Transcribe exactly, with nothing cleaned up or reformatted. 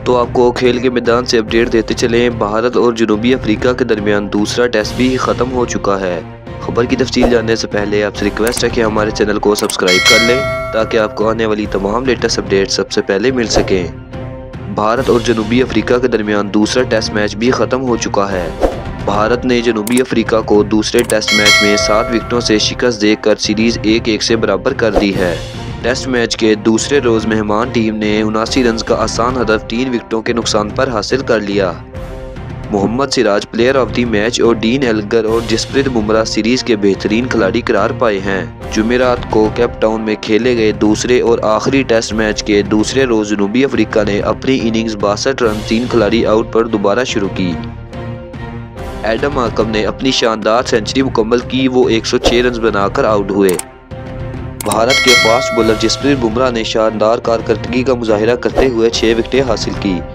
तो आपको खेल के मैदान से अपडेट देते चलें। भारत और जनूबी अफ्रीका के दरमियान दूसरा टेस्ट भी ख़त्म हो चुका है। खबर की तफसील जानने से पहले आपसे रिक्वेस्ट है कि हमारे चैनल को सब्सक्राइब कर लें ताकि आपको आने वाली तमाम लेटेस्ट अपडेट सबसे पहले मिल सकें। भारत और जनूबी अफ्रीका के दरमियान दूसरा टेस्ट मैच भी ख़त्म हो चुका है। भारत ने जनूबी अफ्रीका को दूसरे टेस्ट मैच में सात विकेटों से शिकस्त देकर सीरीज़ एक एक से बराबर कर दी है। टेस्ट मैच के दूसरे रोज़ मेहमान टीम ने उनासी रन का आसान हदफ तीन विकेटों के नुकसान पर हासिल कर लिया। Mohammed Siraj player of the match और डीन एल्गर और जसप्रीत बुमराह सीरीज़ के बेहतरीन खिलाड़ी करार पाए हैं। जुमेरात को केप टाउन में खेले गए दूसरे और आखिरी टेस्ट मैच के दूसरे रोज़ जनूबी अफ्रीका ने अपनी इनिंग्स बासठ रन तीन खिलाड़ी आउट पर दोबारा शुरू की। एडम आकम ने अपनी शानदार सेंचुरी मुकम्मल की, वो एक सौ छह रन बनाकर आउट हुए। भारत के फास्ट बॉलर जसप्रीत बुमराह ने शानदार कारकर्दगी का मुजाहिरा करते हुए छह विकेटें हासिल की।